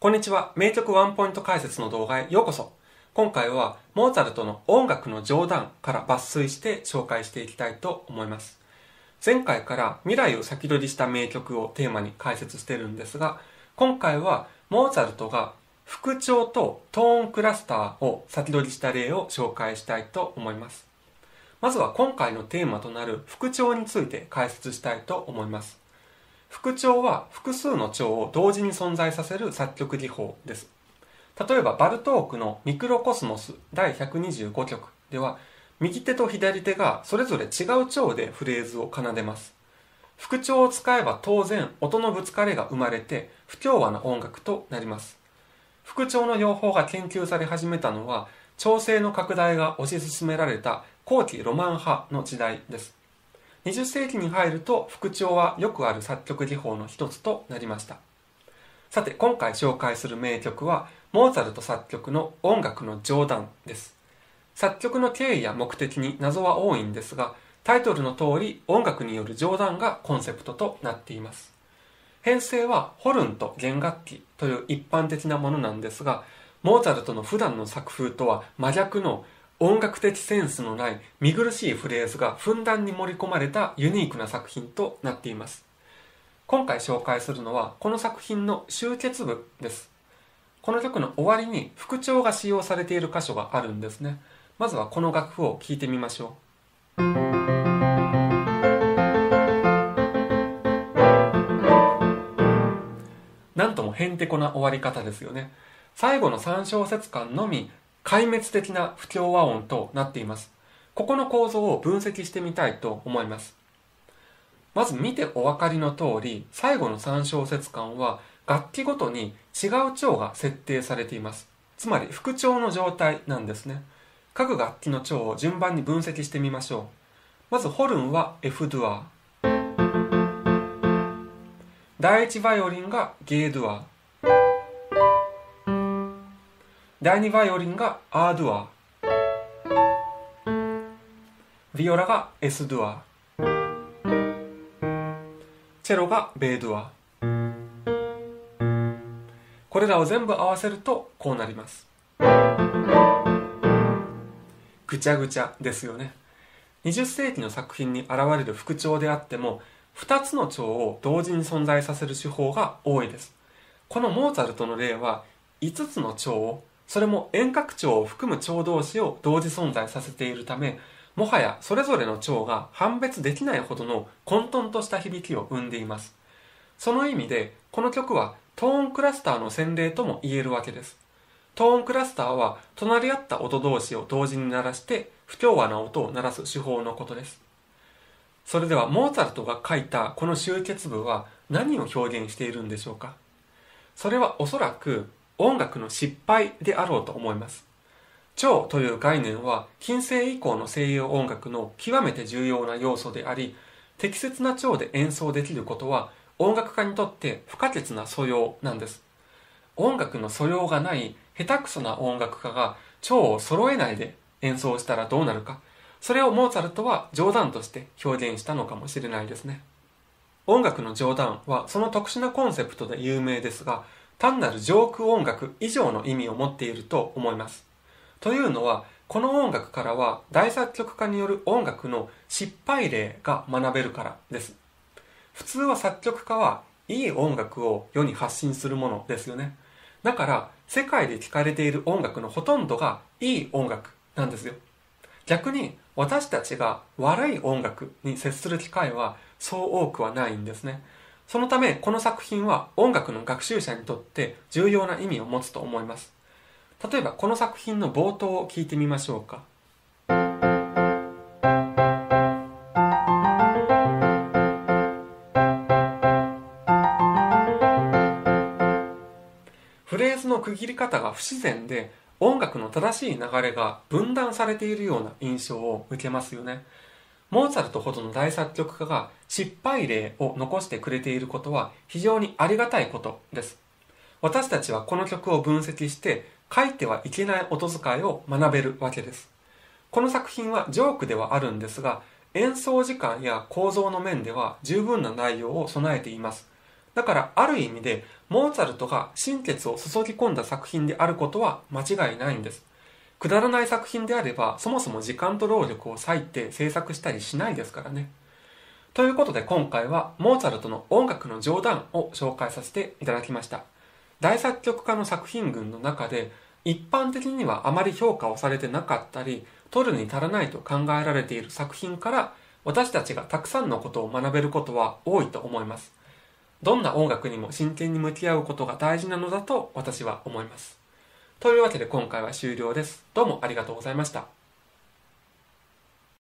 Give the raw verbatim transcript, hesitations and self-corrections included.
こんにちは。名曲ワンポイント解説の動画へようこそ。今回はモーツァルトの音楽の冗談から抜粋して紹介していきたいと思います。前回から未来を先取りした名曲をテーマに解説してるんですが、今回はモーツァルトが復調とトーンクラスターを先取りした例を紹介したいと思います。まずは今回のテーマとなる復調について解説したいと思います。復調は複数の調を同時に存在させる作曲技法です。例えばバルトークのミクロコスモスだいひゃくにじゅうごきょくでは、右手と左手がそれぞれ違う調でフレーズを奏でます。復調を使えば当然音のぶつかりが生まれて不協和な音楽となります。復調の用法が研究され始めたのは、調性の拡大が推し進められた後期ロマン派の時代です。にじゅっせいきに入ると復調はよくある作曲技法の一つとなりました。さて今回紹介する名曲はモーツァルト作曲の音楽の冗談です。作曲の経緯や目的に謎は多いんですが、タイトルの通り音楽による冗談がコンセプトとなっています。編成はホルンと弦楽器という一般的なものなんですが、モーツァルトの普段の作風とは真逆の音楽的センスのない見苦しいフレーズがふんだんに盛り込まれたユニークな作品となっています。今回紹介するのはこの作品の終結部です。この曲の終わりに復調が使用されている箇所があるんですね。まずはこの楽譜を聴いてみましょう。なんともへんてこな終わり方ですよね。最後のさん小節間のみ壊滅的な不協和音となっています。ここの構造を分析してみたいと思います。まず見てお分かりの通り、最後のさん小節間は楽器ごとに違う調が設定されています。つまり復調の状態なんですね。各楽器の調を順番に分析してみましょう。まずホルンは F ドゥアー。第一バイオリンがゲードゥアー。第二バイオリンがアードゥアー。ビオラがエスドゥアー。チェロがベードゥアー。これらを全部合わせるとこうなります。ぐちゃぐちゃですよね。にじゅっせいきの作品に現れる復調であっても、ふたつの調を同時に存在させる手法が多いです。このモーツァルトの例はいつつの調を、それも遠隔調を含む調同士を同時存在させているため、もはやそれぞれの調が判別できないほどの混沌とした響きを生んでいます。その意味で、この曲はトーンクラスターの先例とも言えるわけです。トーンクラスターは隣り合った音同士を同時に鳴らして不協和な音を鳴らす手法のことです。それではモーツァルトが書いたこの終結部は何を表現しているんでしょうか。それはおそらく音楽の失敗であろうと思います。調という概念は近世以降の西洋音楽の極めて重要な要素であり、適切な調で演奏できることは音楽家にとって不可欠な素養なんです。音楽の素養がない下手くそな音楽家が調を揃えないで演奏したらどうなるか、それをモーツァルトは冗談として表現したのかもしれないですね。音楽の冗談はその特殊なコンセプトで有名ですが、単なるジョーク音楽以上の意味を持っていると思います。というのは、この音楽からは大作曲家による音楽の失敗例が学べるからです。普通は作曲家はいい音楽を世に発信するものですよね。だから世界で聴かれている音楽のほとんどがいい音楽なんですよ。逆に私たちが悪い音楽に接する機会はそう多くはないんですね。そのためこの作品は音楽の学習者にとって重要な意味を持つと思います。例えばこの作品の冒頭を聞いてみましょうか。フレーズの区切り方が不自然で、音楽の正しい流れが分断されているような印象を受けますよね。モーツァルトほどの大作曲家が失敗例を残してくれていることは非常にありがたいことです。私たちはこの曲を分析して書いてはいけない音遣いを学べるわけです。この作品はジョークではあるんですが、演奏時間や構造の面では十分な内容を備えています。 だからある意味でモーツァルトが心血を注ぎ込んだ作品であることは間違いないんです。くだらない作品であればそもそも時間と労力を割いて制作したりしないですからね。ということで今回はモーツァルトの音楽の冗談を紹介させていただきました。大作曲家の作品群の中で一般的にはあまり評価をされてなかったり取るに足らないと考えられている作品から私たちがたくさんのことを学べることは多いと思います。どんな音楽にも真剣に向き合うことが大事なのだと私は思います。というわけで今回は終了です。どうもありがとうございました。